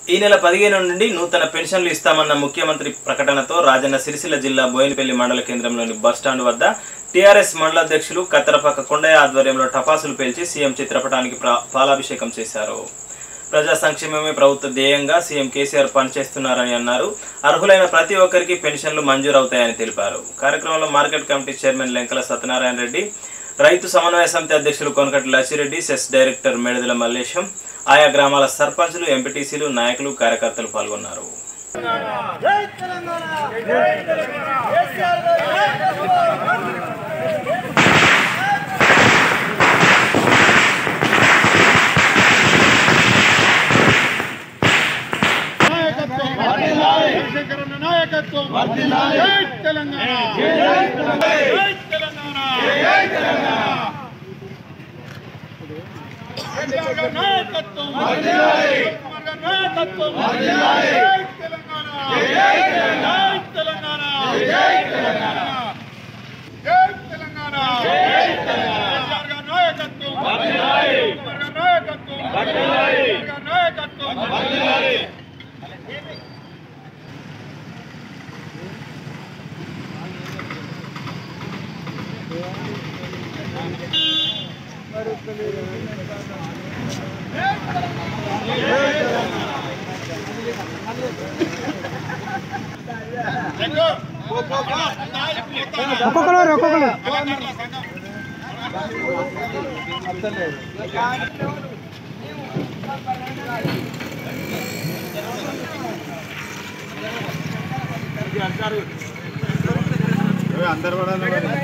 ఈ నెల 15 నుండి నూతన పెన్షన్లు ఇస్తామన్న ముఖ్యమంత్రి ప్రకటనతో రాజన్న సిరిసిల్ల జిల్లా బోయినపల్లి మండల కేంద్రంలోని బస్టాండ్ వద్ద టీఆర్ఎస్ మండల అధ్యక్షులు కత్తెరపాక కొండయ్య ఆధ్వర్యంలో టపాసులు పేల్చి సీఎం చిత్రపటానికి పాలాభిషేకం చేశారు. ప్రజా సంక్షేమమే ప్రభుత్వ ధ్యేయంగా సీఎం కేసీఆర్ పనిచేస్తున్నారని అన్నారు. అర్హులైన ప్రతి ఒక్కరికి పెన్షన్లు మంజూరవుతాయని తెలిపారు. కార్యక్రమంలో market committee chairman Lenkala Satyanarayana Reddy, రైతు సమన్వయ సమితి అధ్యక్షులు కొనకటి లచ్చిరెడ్డి, సెస్ డైరెక్టర్ మేడదల మల్లేశం, ఆయా గ్రామాల సర్పంచులు, ఎంపీటీసీలు, నాయకులు, కార్యకర్తలు పాల్గొన్నారు. अंदर बड़ा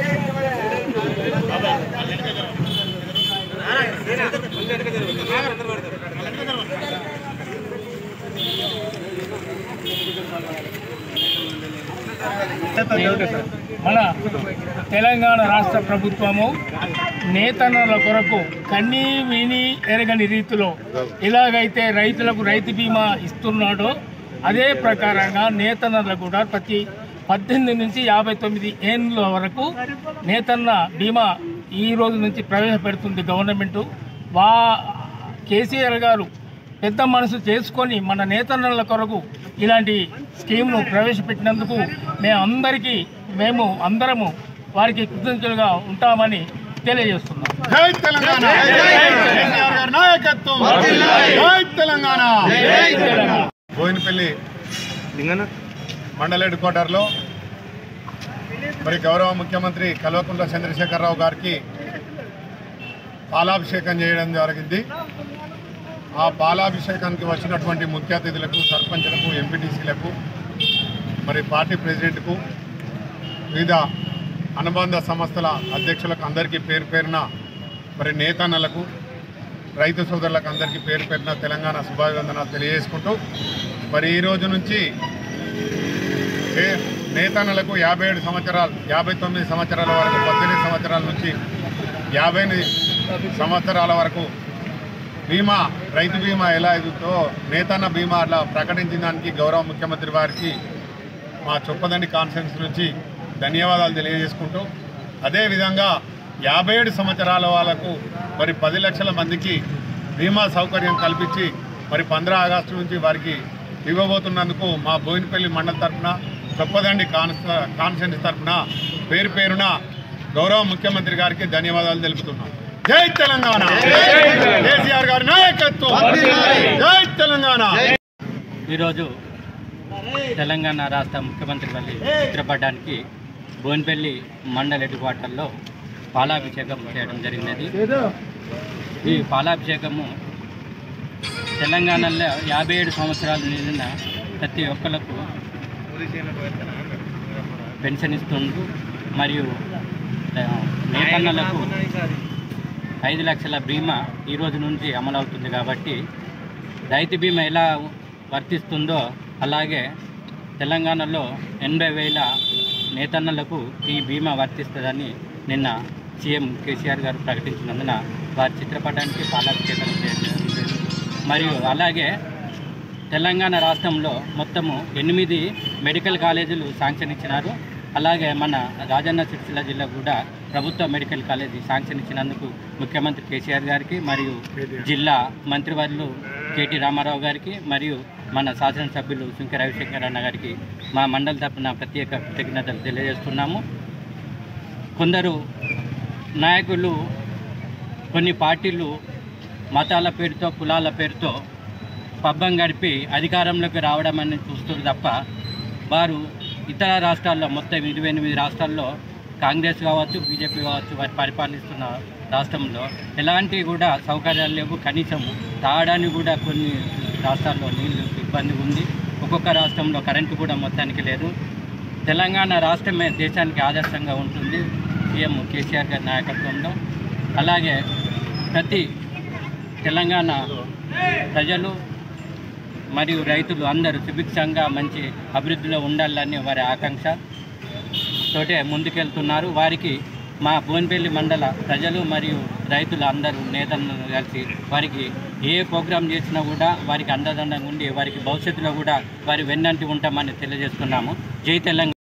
మన తెలంగాణ రాష్ట్ర ప్రభుత్వము నేతన్నల కొరకు కన్నీ విని ఎరగని రీతిలో ఎలాగైతే రైతులకు రైతు బీమా ఇస్తున్నాడో అదే ప్రకారంగా నేతన్నలకు కూడా ప్రతి 18 నుంచి 59 ఏళ్ళ వరకు నేతన్న బీమా ఈ రోజు నుంచి ప్రవేశపెడుతుంది గవర్నమెంటు. కేసీఆర్ గారు పెద్ద మనసు చేసుకొని మన నేతన్నల కొరకు ఇలాంటి స్కీమ్ను ప్రవేశపెట్టినందుకు మేము అందరము వారికి కృతజ్ఞతలుగా ఉంటామని తెలియజేస్తున్నాం. జై తెలంగాణ, నాయకత్వం, జై తెలంగాణ. బోయినపల్లి మండల హెడ్ క్వార్టర్లో మరి గౌరవ ముఖ్యమంత్రి కల్వకుంట్ల చంద్రశేఖరరావు గారికి పాలాభిషేకం చేయడం జరిగింది. ఆ పాలాభిషేకానికి వచ్చినటువంటి ముఖ్య అతిథులకు, సర్పంచులకు, ఎంపీటీసీలకు, మరి పార్టీ ప్రెసిడెంట్కు, వివిధ అనుబంధ సంస్థల అధ్యక్షులకు అందరికీ పేరు పేరున, మరి నేతన్నలకు, రైతు సోదరులకు అందరికీ పేరు పేరున తెలంగాణ శుభాభివందనాలు తెలియజేసుకుంటూ, మరి ఈ రోజు నుంచి నేతన్నలకు 57 సంవత్సరాలు, 59 సంవత్సరాల వరకు, 18 సంవత్సరాల నుంచి 58 సంవత్సరాల వరకు బీమా, రైతు బీమా ఎలా ఎదుగుతో నేతన్న బీమా అట్లా ప్రకటించిన దానికి గౌరవ ముఖ్యమంత్రి వారికి మా చొప్పదండి కాన్ఫరెన్స్ నుంచి ధన్యవాదాలు తెలియజేసుకుంటూ, అదేవిధంగా 57 సంవత్సరాల వాళ్ళకు మరి 10 లక్షల మందికి బీమా సౌకర్యం కల్పించి మరి 15 ఆగస్టు నుంచి వారికి ఇవ్వబోతున్నందుకు మా బోయినపల్లి మండల తరఫున, చొప్పదండి కాన్ఫరెన్స్ తరఫున పేరు పేరున గౌరవ ముఖ్యమంత్రి గారికి ధన్యవాదాలు తెలుపుతున్నాం. జై తెలంగాణ, కేసీఆర్ గారి నాయకత్వం, జై తెలంగాణ. ఈరోజు తెలంగాణ రాష్ట్ర ముఖ్యమంత్రి వారి చిత్రపటానికి బోయినపల్లి మండల హెడ్ క్వార్టర్లో పాలాభిషేకం చేయడం జరిగినది. ఈ పాలాభిషేకము తెలంగాణలో 57 సంవత్సరాలు నిండిన ప్రతి ఒక్కరికి పెన్షన్ ఇస్తుండ్రు. మరియు నేతన్నలకు 5 లక్షల బీమా ఈ రోజు నుంచి అమలవుతుంది. కాబట్టి రైతు బీమా ఎలా వర్తిస్తుందో అలాగే తెలంగాణలో 80,000 నేతన్నలకు ఈ బీమా వర్తిస్తుందని నిన్న సీఎం కేసీఆర్ గారు ప్రకటించినందున వారి చిత్రపటానికి పాలాభిషేకం చేశారు. మరియు అలాగే తెలంగాణ రాష్ట్రంలో మొత్తము 8 మెడికల్ కాలేజీలు శాంక్షన్ ఇచ్చినారు. అలాగే మన రాజన్న సిరిసిల్ల జిల్లా కూడా ప్రభుత్వ మెడికల్ కాలేజీ శాంక్షన్ ఇచ్చినందుకు ముఖ్యమంత్రి కేసీఆర్ గారికి మరియు జిల్లా మంత్రివర్యులు కేటీ రామారావు గారికి మరియు మన శాసనసభ్యులు సుంకె రవిశంకర్ అన్న గారికి మా మండల తరపున ప్రత్యేక కృతజ్ఞతలు తెలియజేస్తున్నాము. కొందరు నాయకులు కొన్ని పార్టీలు మతాల పేరుతో కులాల పేరుతో పబ్బం గడిపి అధికారంలోకి రావడం అని చూస్తారు తప్ప వారు ఇతర రాష్ట్రాల్లో మొత్తం 28 రాష్ట్రాల్లో కాంగ్రెస్ కావచ్చు బీజేపీ కావచ్చు వారు పరిపాలిస్తున్న రాష్ట్రంలో ఎలాంటి కూడా సౌకర్యాలు లేవు. కనీసం తాగడానికి కూడా కొన్ని రాష్ట్రాల్లో నీళ్ళు ఇబ్బంది ఉంది. ఒక్కొక్క రాష్ట్రంలో కరెంటు కూడా మొత్తానికి లేదు. తెలంగాణ రాష్ట్రమే దేశానికి ఆదర్శంగా ఉంటుంది సీఎం కేసీఆర్ గారి నాయకత్వంలో. అలాగే ప్రతి తెలంగాణ ప్రజలు మరియు రైతులు అందరూ సుభిక్షంగా మంచి అభివృద్ధిలో ఉండాలని వారి ఆకాంక్ష తోటే ముందుకెళ్తున్నారు. వారికి మా బోయినపల్లి మండల ప్రజలు మరియు రైతులు అందరూ నేతలను కలిసి వారికి ఏ ప్రోగ్రాం చేసినా కూడా వారికి అండదండంగా ఉండి వారికి భవిష్యత్తులో కూడా వారి వెన్నంటి ఉంటామని తెలియజేస్తున్నాము. జై తెలంగాణ.